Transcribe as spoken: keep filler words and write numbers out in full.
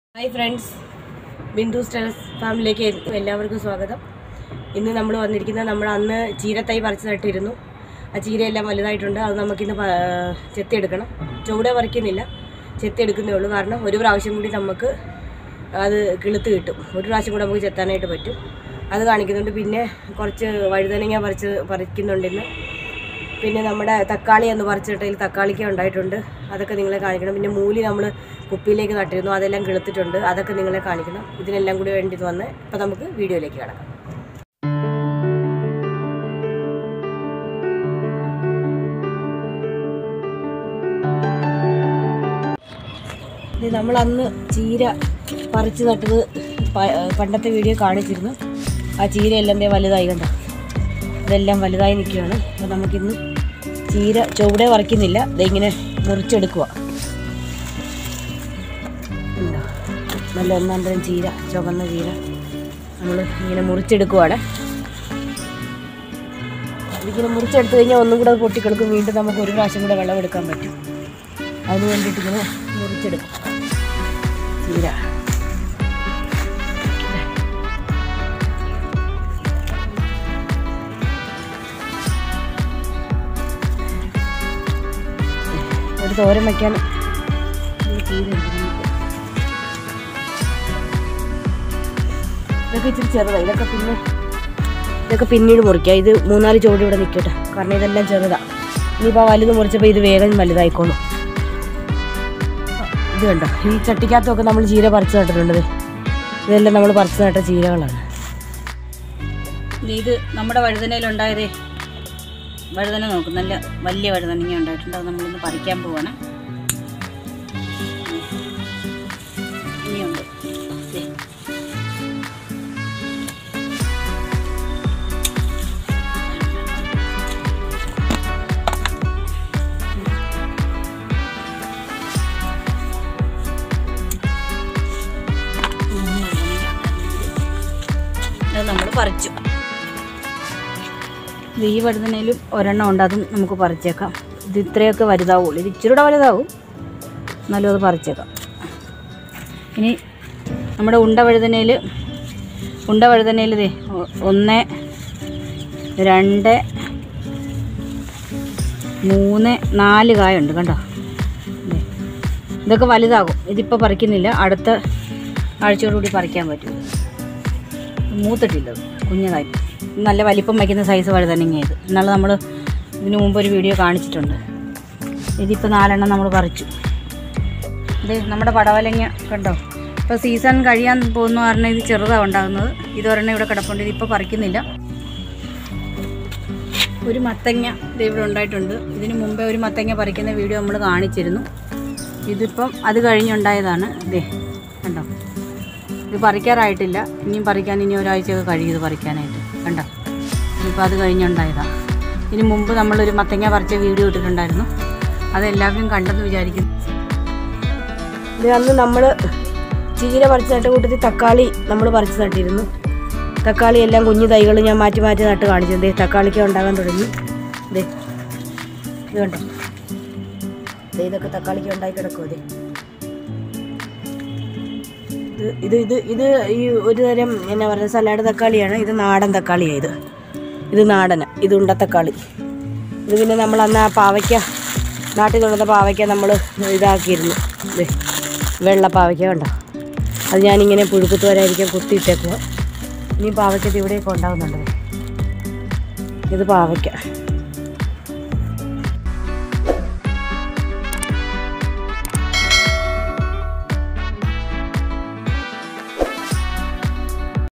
Hi friends, Bindu's Terrace ഫാമിലിയിലേക്ക് എല്ലാവർക്കും സ്വാഗതം. ഇന്ന് നമ്മൾ വന്നിരിക്കുന്നത് നമ്മൾ അന്ന് ചീരത്തൈ പറിച്ച് നട്ടിരുന്നു. ആ ചീരയെല്ലാം വലുതായിട്ടുണ്ട്. അത് നമുക്കിന്ന് ചെത്തിയെടുക്കണം. ചുവടെ പറിക്കുന്നില്ല, ചെത്തിയെടുക്കുന്നേ ഉള്ളൂ. കാരണം ഒരു പ്രാവശ്യം കൂടി നമുക്ക് അത് കിളുത്ത് കിട്ടും. ഒരു പ്രാവശ്യം കൂടി നമുക്ക് ചെത്താനായിട്ട് പറ്റും. അത് കാണിക്കുന്നുണ്ട്. പിന്നെ കുറച്ച് വഴുതനങ്ങ പറിച്ച് പറിക്കുന്നുണ്ടെന്ന്. പിന്നെ നമ്മുടെ തക്കാളി എന്ന് പറിച്ചിട്ടതിൽ തക്കാളിക്ക ഉണ്ടായിട്ടുണ്ട്. അതൊക്കെ നിങ്ങളെ കാണിക്കണം. പിന്നെ മൂലി നമ്മൾ കുപ്പിയിലേക്ക് നട്ടിരുന്നു, അതെല്ലാം കിളുത്തിട്ടുണ്ട്. അതൊക്കെ നിങ്ങളെ കാണിക്കണം. ഇതിനെല്ലാം കൂടി വേണ്ടി വന്ന് ഇപ്പോൾ നമുക്ക് വീഡിയോയിലേക്ക് കിടക്കാം. ഇത് നമ്മൾ അന്ന് ചീര പറിച്ച് നട്ടത് പണ്ടത്തെ വീഡിയോ കാണിച്ചിരുന്നു. ആ ചീരയെല്ലാം ദേ വലുതായി കണ്ടോ, ഇതെല്ലാം വലുതായി നിൽക്കുകയാണ്. അപ്പോൾ നമുക്കിന്ന് ചീര ചുവടെ പറിക്കുന്നില്ല, ഇതിങ്ങനെ മുറിച്ചെടുക്കുക. നല്ല ഒന്നാം തരം ചീര, ചുവന്ന ചീര നമ്മൾ ഇങ്ങനെ മുറിച്ചെടുക്കുവാണ്. ഇതിങ്ങനെ മുറിച്ചെടുത്ത് കഴിഞ്ഞാൽ ഒന്നും കൂടെ പൊട്ടിക്കിടക്കും. വീണ്ടും നമുക്ക് ഒരു പ്രാവശ്യം കൂടെ വെള്ളം എടുക്കാൻ പറ്റും. അതിന് വേണ്ടിയിട്ട് ഇങ്ങനെ മുറിച്ചെടുക്കും ചീര. ഒരു തോരൻ വയ്ക്കാൻ ചീര എടുക്കുന്നു. ഇതൊക്കെ ഇച്ചിരി ചെറുതാണ്. ഇതൊക്കെ പിന്നെ ഇതൊക്കെ പിന്നീട് മുറിക്കുക. ഇത് മൂന്നാല് ചോടി ഇവിടെ നിൽക്കട്ടെ, കാരണം ഇതെല്ലാം ചെറുതാണ്. ഇനിയിപ്പോൾ വലുത് മുറിച്ചപ്പോൾ ഇത് വേഗം വലുതായിക്കോളും. ഇത് കണ്ടോ, ഈ ചട്ടിക്കകത്തൊക്കെ നമ്മൾ ചീര പറിച്ച് നട്ടിട്ടുണ്ട്. ഇതെല്ലാം നമ്മൾ പറിച്ച് നട്ട ചീരകളാണ്. ഇത് നമ്മുടെ വഴുതനയിലുണ്ടായതേ വഴുതന നോക്കും, നല്ല വലിയ വഴുതനങ്ങ ഉണ്ടായിട്ടുണ്ട്. അത് നമ്മളിന്ന് പറിക്കാൻ പോവാണ്. ഇനിയുണ്ട് അത് നമ്മൾ പറിച്ചു. ഈ വഴുതനയിലും ഒരെണ്ണം ഉണ്ട്, അതും നമുക്ക് പറിച്ചേക്കാം. ഇത് ഇത്രയൊക്കെ വലുതാവുള്ളൂ. ഇത് ഇച്ചിരി കൂടെ വലുതാവും, എന്നാലും അത് പറിച്ചേക്കാം. ഇനി നമ്മുടെ ഉണ്ട വഴുതനയിൽ ഉണ്ട വഴുതനയിൽ ഇതേ ഒന്ന് രണ്ട് മൂന്ന് നാല് കായുണ്ട് കണ്ടോ. ഇതൊക്കെ വലുതാകും. ഇതിപ്പോൾ പറിക്കുന്നില്ല, അടുത്ത ആഴ്ചയോടുകൂടി പറിക്കാൻ പറ്റും. മൂത്തിട്ടില്ല, കുഞ്ഞതായി. നല്ല വലിപ്പം വയ്ക്കുന്ന സൈസ് വഴുതനങ്ങ ഇത്. എന്നാലും നമ്മൾ ഇതിനു മുമ്പ് ഒരു വീഡിയോ കാണിച്ചിട്ടുണ്ട്. ഇതിപ്പോൾ നാലെണ്ണം നമ്മൾ പറിച്ചു. ഇത് നമ്മുടെ പടവലങ്ങ കണ്ടോ. ഇപ്പോൾ സീസൺ കഴിയാൻ പോകുന്ന കാരണം ഇത് ചെറുതാണ് ഉണ്ടാകുന്നത്. ഇതൊരെണ്ണം ഇവിടെ കിടപ്പുണ്ട്, ഇതിപ്പോൾ പറിക്കുന്നില്ല. ഒരു മത്തങ്ങ ഇത് ഇവിടെ ഉണ്ടായിട്ടുണ്ട്. ഇതിന് മുമ്പേ ഒരു മത്തങ്ങ പറിക്കുന്ന വീഡിയോ നമ്മൾ കാണിച്ചിരുന്നു. ഇതിപ്പം അത് കഴിഞ്ഞുണ്ടായതാണ്. ഇതേ കണ്ടോ, ഇത് പറിക്കാറായിട്ടില്ല. ഇനിയും പറിക്കാൻ ഇനി ഒരാഴ്ചയൊക്കെ കഴിയും ഇത് പറിക്കാനായിട്ട്. കണ്ടോ, ഇപ്പോൾ അത് കഴിഞ്ഞുണ്ടായതാണ്. ഇതിന് മുമ്പ് നമ്മളൊരു മത്തങ്ങ പറിച്ച വീഡിയോ ഇട്ടിട്ടുണ്ടായിരുന്നു, അതെല്ലാവരും കണ്ടെന്ന് വിചാരിക്കുന്നു. ഇത് അന്ന് നമ്മൾ ചീര പറിച്ച് നട്ട കൂട്ടത്തിൽ തക്കാളി നമ്മൾ പറിച്ച് നട്ടിരുന്നു. തക്കാളി എല്ലാം കുഞ്ഞു തൈകൾ ഞാൻ മാറ്റി മാറ്റി നട്ട് കാണിച്ചത്. തക്കാളിക്ക് ഉണ്ടാകാൻ തുടങ്ങി. ഇതേ ഇത് കണ്ടോ, ഇതൊക്കെ തക്കാളിക്ക് ഉണ്ടായി കിടക്കും. അതെ ഇത് ഇത് ഇത് ഈ ഒരു തരം എന്നാ പറയുക, സലാഡ് തക്കാളിയാണ്. ഇത് നാടൻ തക്കാളിയാണ്. ഇത് ഇത് നാടന, ഇത് ഉണ്ട തക്കാളി. ഇത് പിന്നെ നമ്മൾ അന്ന് ആ പാവയ്ക്ക നാട്ടിൽ കൊണ്ടുവന്ന പാവയ്ക്ക നമ്മൾ ഇതാക്കിയിരുന്നു. ഇത് വെള്ള പാവയ്ക്ക കണ്ടോ, അത് ഞാനിങ്ങനെ പുഴുക്കുത്ത് വരായിരിക്കും കുത്തിയിട്ടേക്കുക. ഇനി പാവയ്ക്കത്ത് ഇവിടെയൊക്കെ ഉണ്ടാകുന്നുണ്ട്. ഇത് പാവയ്ക്ക.